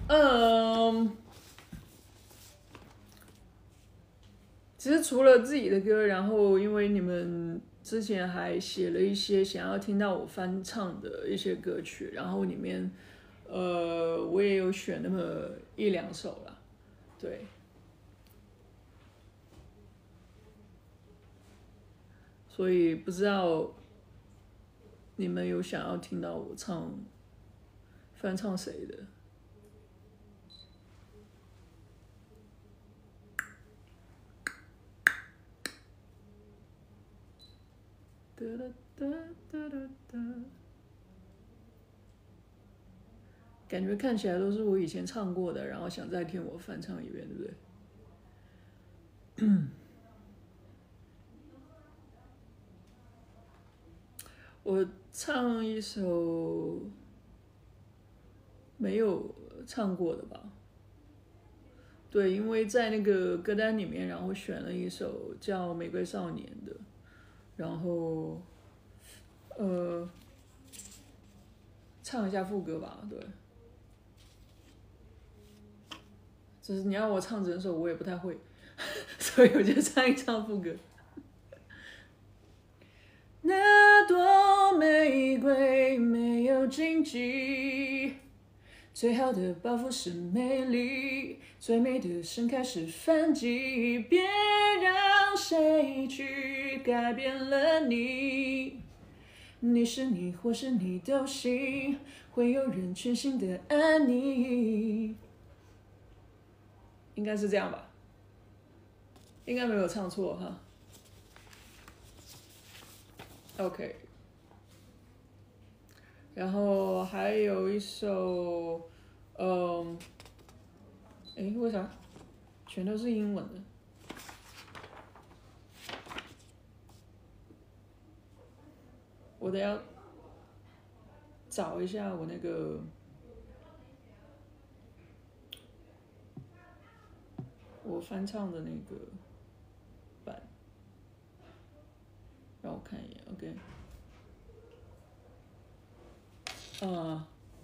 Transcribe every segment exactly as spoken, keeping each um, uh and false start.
嗯，其实除了自己的歌，然后因为你们之前还写了一些想要听到我翻唱的一些歌曲，然后里面呃我也有选那么一两首啦，对。所以不知道你们有想要听到我唱翻唱谁的？哒哒哒哒哒哒，感觉看起来都是我以前唱过的，然后想再听我翻唱一遍，对不对？我唱一首没有唱过的吧。对，因为在那个歌单里面，然后选了一首叫《玫瑰少年》的，然后呃唱一下副歌吧，对。只是你要我唱整首，我也不太会，所以我就唱一唱副歌。那朵玫瑰没有荆棘，最好的报复是美丽，最美的盛开是反击。别让谁去改变了你，你是你或是你都行，会有人全心的爱你。应该是这样吧，应该没有唱错哈。OK， 然后还有一首，嗯，哎，为啥全都是英文的？我得要找一下我那个，我翻唱的那个版，让我看一眼 ，OK。呃，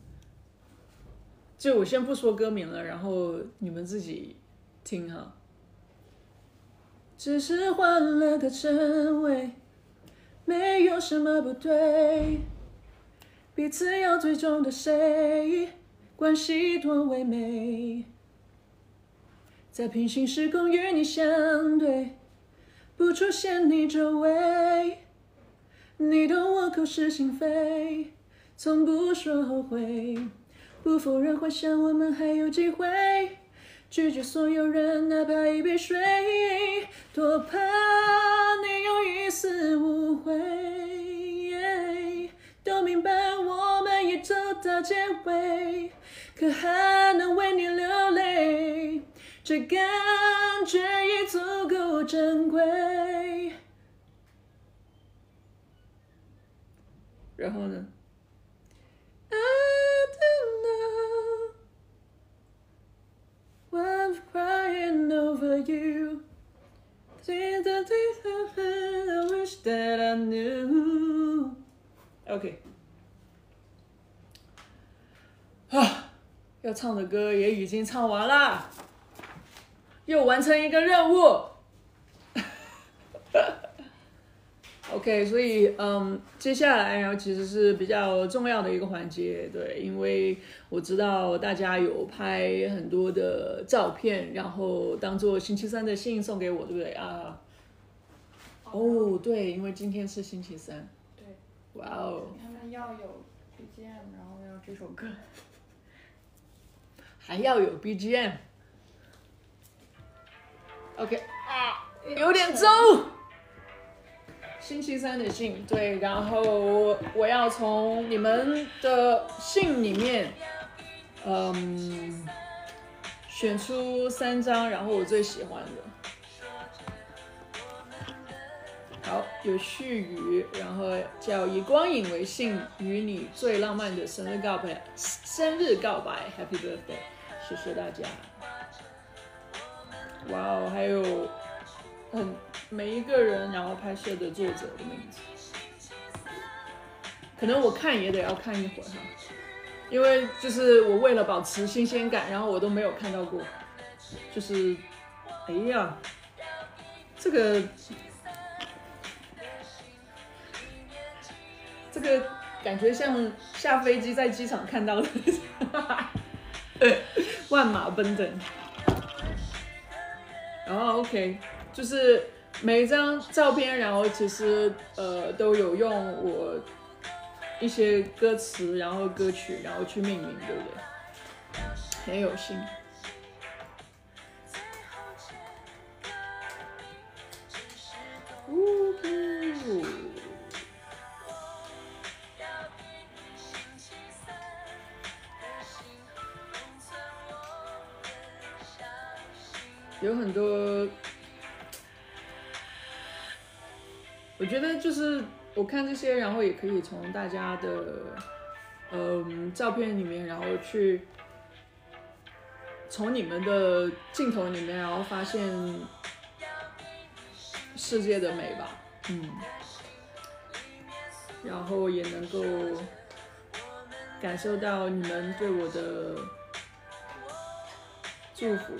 就我先不说歌名了，然后你们自己听哈。只是换了个称谓，没有什么不对。彼此要最终的谁，关系多唯美。在平行时空与你相对，不出现你周围。你懂我口是心非，从不说后悔，不否认幻想我们还有机会，拒绝所有人哪怕一杯水，多怕你有一丝误会，都明白我们已走到结尾，可还能为你流泪，这感觉已足够珍贵。然后呢？ I don't know why I'm crying over you. I wish that I knew. OK， 啊，要唱的歌也已经唱完了，又完成一个任务。OK， 所以嗯，接下来然后其实是比较重要的一个环节，对，因为我知道大家有拍很多的照片，然后当做星期三的信送给我，对不对啊？哦，对，因为今天是星期三。 对。 哇哦。 他们要有 B G M， 然后要这首歌。 还要有 B G M。OK， 啊，有点重。星期三的信，对，然后我要从你们的信里面，嗯，选出三张，然后我最喜欢的。好，有序语，然后叫以光影为信，与你最浪漫的生日告白，生日告白 ，Happy Birthday， 谢谢大家。哇哦，还有很。每一个人然后拍摄的作者的名字，可能我看也得要看一会儿哈。 因为就是我为了保持新鲜感，然后我都没有看到过，就是哎呀，这个这个感觉像下飞机在机场看到的万马奔腾。然后 OK， 就是每一张照片，然后其实呃都有用我一些歌词，然后歌曲，然后去命名，对不对？很有心。呜呼！有很多，我觉得就是我看这些，然后也可以从大家的嗯照片里面，然后去从你们的镜头里面，然后发现世界的美吧，嗯，然后也能够感受到你们对我的祝福。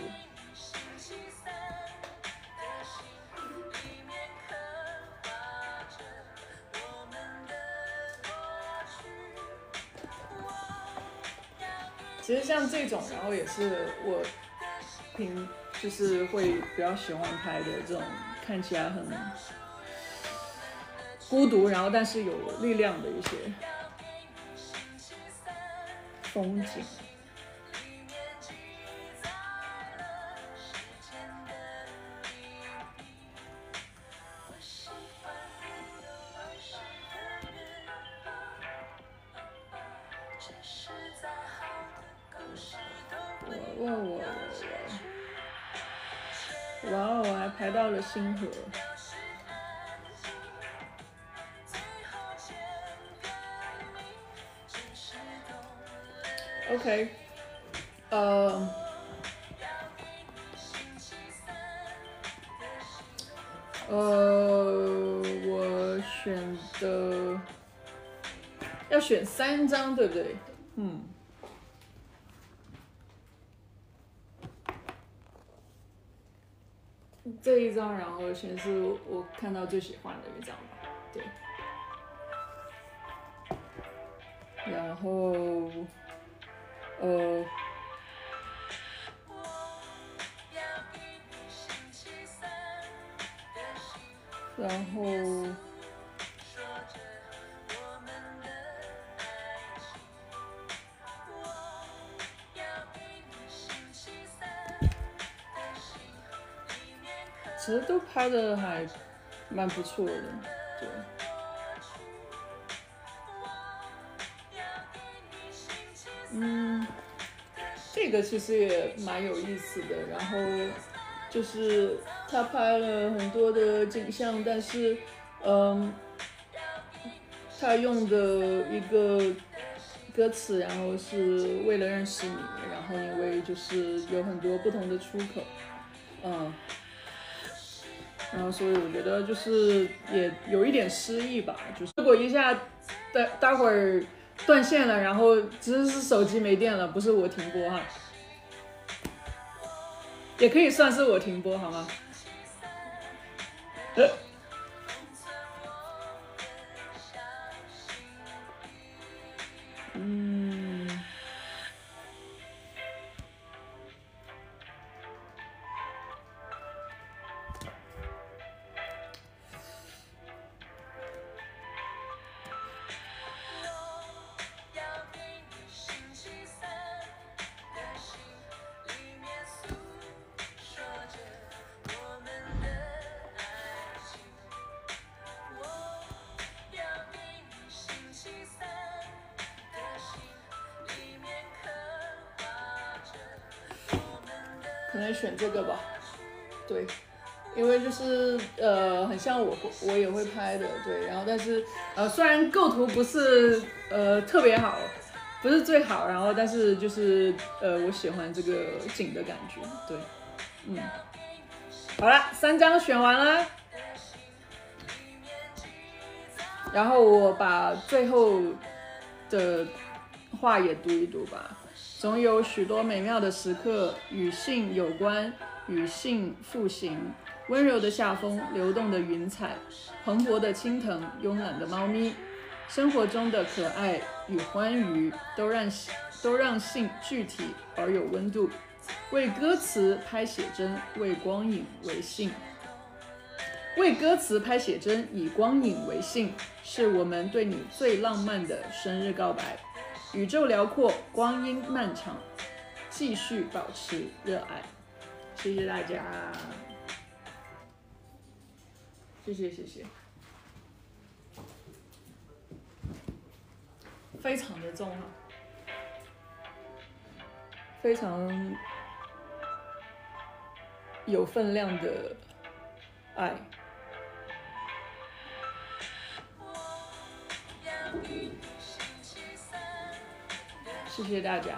其实像这种，然后也是我平就是会比较喜欢拍的这种，看起来很孤独，然后但是有力量的一些风景。哇哇哇哇！哇哦，我还排到了星河。OK， 呃，呃，我选的要选三张，对不对？嗯。这一张，然后先是我看到最喜欢的一张吧，对。然后，呃，然后，其实都拍的还蛮不错的，对。嗯，这个其实也蛮有意思的。然后就是他拍了很多的景象，但是，嗯，他用的一个歌词，然后是为了认识你，然后因为就是有很多不同的出口，嗯。然后，所以我觉得就是也有一点诗意吧。就是如果一下待待会儿断线了，然后只是是手机没电了，不是我停播哈，也可以算是我停播好吗？嗯。可能选这个吧，对，因为就是呃很像我我也会拍的，对，然后但是呃虽然构图不是呃特别好，不是最好，然后但是就是呃我喜欢这个景的感觉，对，嗯，好了，三张选完了，然后我把最后的话也读一读吧。总有许多美妙的时刻与性有关，与性复行。温柔的夏风，流动的云彩，蓬勃的青藤，慵懒的猫咪，生活中的可爱与欢愉，都让都让性具体而有温度。为歌词拍写真，为光影为性。为歌词拍写真，以光影为性，是我们对你最浪漫的生日告白。宇宙辽阔，光阴漫长，继续保持热爱。谢谢大家，谢谢谢谢，非常的重哈，非常有分量的爱。谢谢大家。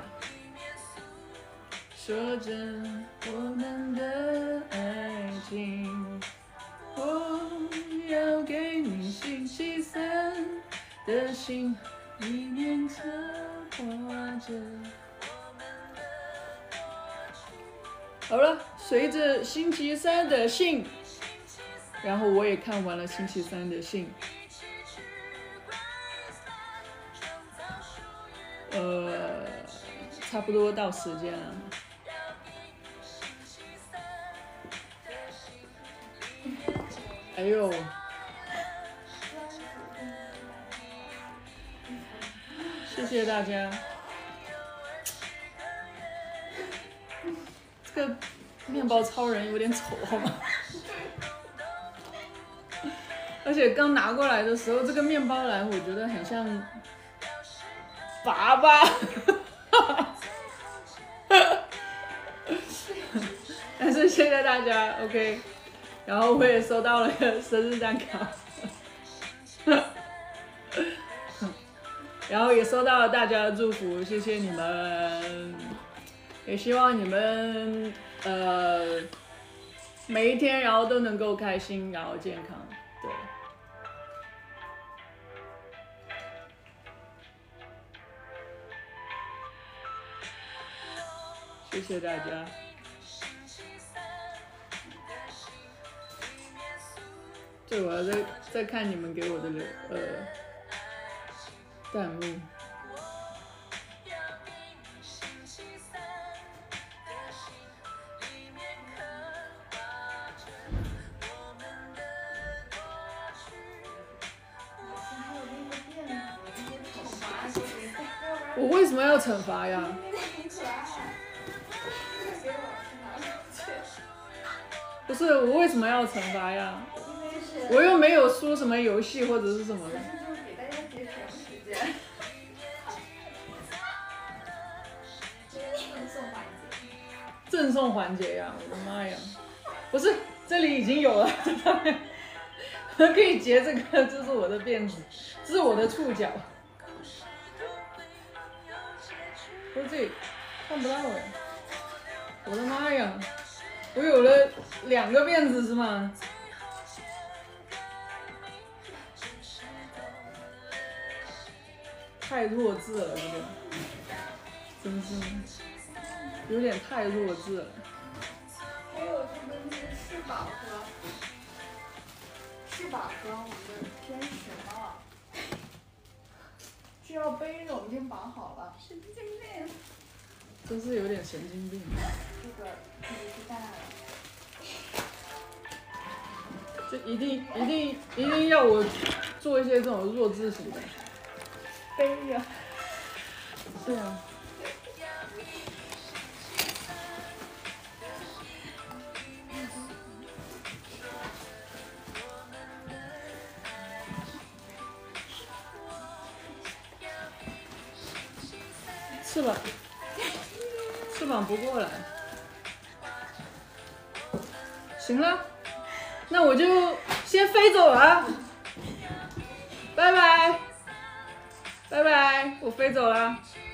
说真，我们的爱情，我要给你星期三的信，里面刻画着。好了，随着星期三的信，然后我也看完了星期三的信。呃，差不多到时间了。哎呦，谢谢大家。这个面包超人有点丑，好吗？而且刚拿过来的时候，这个面包篮我觉得很像粑粑。但是谢谢大家 ，OK。然后我也收到了个生日蛋糕，然后也收到了大家的祝福，谢谢你们，也希望你们呃每一天然后都能够开心，然后健康，对。谢谢大家。对，我要再再看你们给我的留呃弹幕。我为什么要惩罚呀？不是，我为什么要惩罚呀？我又没有说什么游戏或者是什么的。 就是给大家节省时间。赠送环节。 赠送环节呀！我的妈呀！不是，这里已经有了，这上面我可以截这个，这是我的辫子，这是我的触角。不是这里看不到哎！我的妈呀！我有了两个辫子是吗？太弱智了，这个真是有点太弱智了。 还有这个那个翅膀和翅膀和我们的天使帽，是要背着，我们已经绑好了。神经病！ 真是有点神经病。 这个这个是带了。 就一定一定一定要我做一些这种弱智型的。 背着。 对啊。翅膀，翅膀不过来。行了，那我就先飞走了，拜拜。拜拜，我飞走了。